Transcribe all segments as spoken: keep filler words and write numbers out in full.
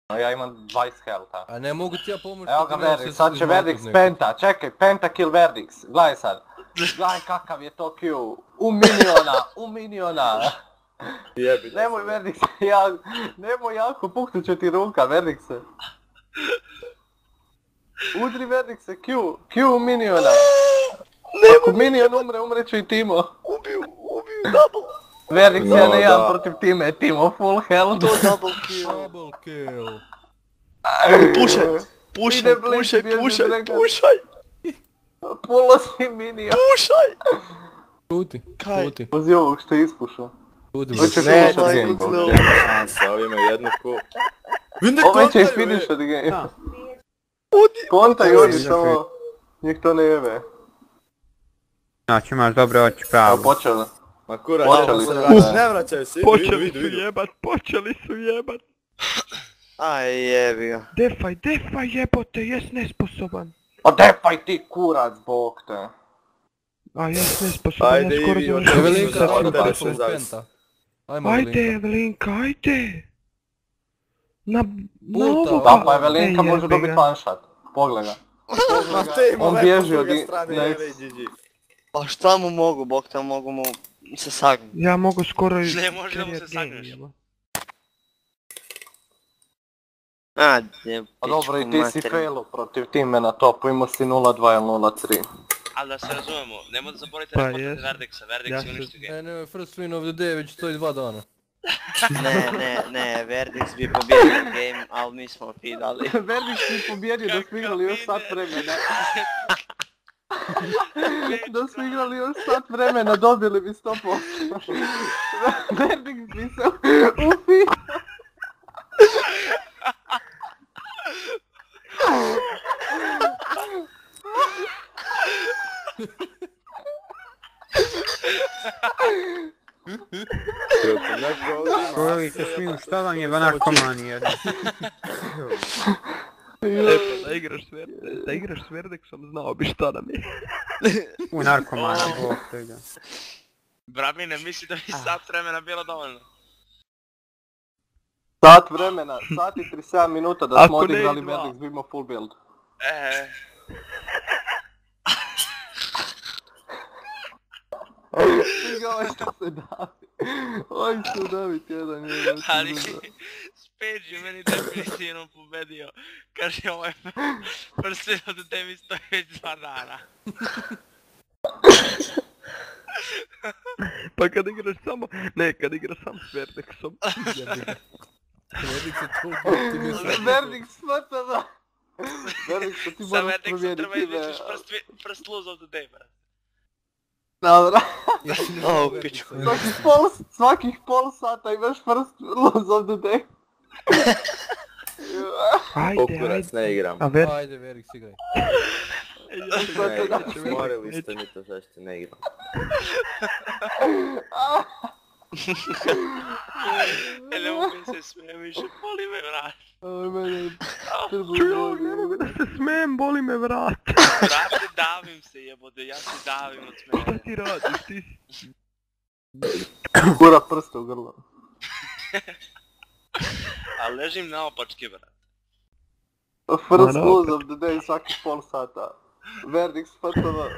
Ja imam dvadeset healtha. A ne mogu ti ja pomoći. Evo ga Verdix, sad će Verdix penta, čekaj, penta kill Verdix, gledaj sad. Gledaj kakav je to Q, u miniona, u miniona. Nemoj Verdix, ja, nemoj jako, puknut će ti ruka Verdixe. Udri Verdixe, Q, Q u miniona. Ako minion umre, umreću i Timo. Ubiju, ubiju, double. Verdix je ne jedan protiv Time, Timo full health. To double kill. Double kill. Pušaj, pušaj, pušaj, pušaj, pušaj. Pulo si minion. Pušaj. Šuti, Kaj? šuti. Pazi ovog što je ispušao. Šuti. Hoće Ne, finish ne, game. ne. Nema šanse, ovi imaju jednu ku. Ove će finish game. Odi. Konta i oni samo, njih to ne jebe. Znači imaš dobre oči Evo pravo. počeli. Ma kura, Počeli ne, su. vraćaju, ne vraćaju se, idu, idu, Počeli idu, su idu. jebat, počeli su jebat. Aj jebi ga. Defaj, defaj jebote, jes nesposoban. O defaj ti kurac, bog te. A jes nesposoban, Ajde, ja skoro Ivi, završim. odmah. Evelinka, Sad ajmo da da se ćemo zavisi. penta. Ajmo Ajde Evelinka. Evelinka, ajde. Na... na Puta, ovoga. Da pa Evelinka E, može jebi dobit ga. one shot. Pogledaj ga. Ma te ima On lepo bježi s druge od i- strane, ne. jebe i G G. Pa šta mu mogu, bok te mogu mu se sagnuti. Ja mogu skoro i... Ne može da mu se carrier game, sagneš. jebo. A, je, Pa dobro i pičku ti si materinu. failo protiv time na topu, imao si nula dva ili nula tri. Ali da se razumemo, nemoj da zaboravite Pa reportati jest. Verdixa, Verdix Ja je se- uništio game. E ne, first win of the day već stoji dva dana. Ne, ne, ne, Verdix bi pobjedio game, ali mi smo fidali. Verdić mi pobjedio da smo igrali još sat vremena. Da smo igrali još sat vremena, dobili bi sto posto. Verdić bi se upio. Jel' neko ovdje ima? Čovječe smiju, šta vam je narkomani jedno? E, pa da igraš s Ver- da igraš s Verdexom, znao bi šta nam je. U narkomani, bog toga. Brabi, ne misli da bi sat vremena bilo dovoljno. Sat vremena, sat i trideset sedam minuta da smo Ako ne i odigrali dva. Verdić bi imao full build. E, Stiga ovaj što se davi. Ovaj što davi tjedan je. ali Spage je meni definitivno pobedio. Kaže ovaj first win of the day mi stoji već dva dana. Pa kad igraš samo... Ne, kad igraš sam s Verdexom. Jebi ga. Verdić je toliko optimističan. Verdić smrta da. Verdić što ti Sa moraš Verdixom promijeniti treba ime. izličiš first, win- first lose of the day, brate. Dobro. O, pičku. Svakih pol, svakih pol sata imaš first lose of the day. Ajde, Okurac, ajde. ne igram. A Ver... Ajde Verix igraj. Ne igram, morali ste mi to zašto ne igram. E, ne mogu se smijem više, boli me vrat. Ovo mene trbu Čuj, ne mogu da se smijem, boli me vrat. Brate, davim se jebote, ja se davim od Šta smene. ti radiš, ti si... Kura prste u grlo. A ležim na opačke, brate. First Ma, lose of the day svakih pol sata. Verdix fatova.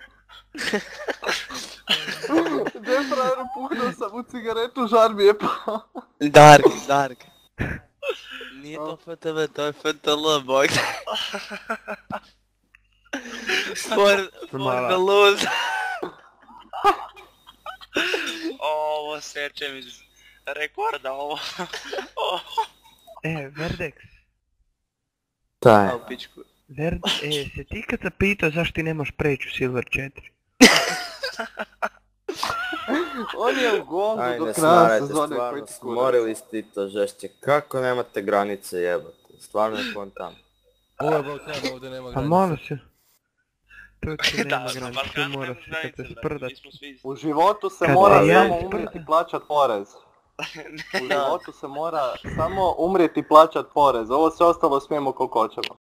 Gdje frajeru puhnuo sam u cigaretu, žar mi je pao. Dark, dark. Nije to F T V, to je F T L, bok. For, for the lose. Ovo sečem iz rekorda, ovo. O, E, Verdex. Taj. A u pičku. Ver... E, se ti kad zapitao zašto ti nemaš preći u Silver četiri? On je u gondu Aj, do ne kraja smarajte, sezone koji stvarno, ti kura. smorili ste i to žešće. Kako nemate granice jebate? Stvarno je kontam. Ovo je Balkan, ovdje nema A granice. malo se... To ti nema da, na granice, Balkanu mora nema se kad granice, se brate, sprdat. mi smo svi... U životu se Kad mora je samo sprda. umrijeti i plaćat porez. U Da. životu se mora samo umrijeti i plaćat porez. Ovo sve ostalo smijemo koliko hoćemo.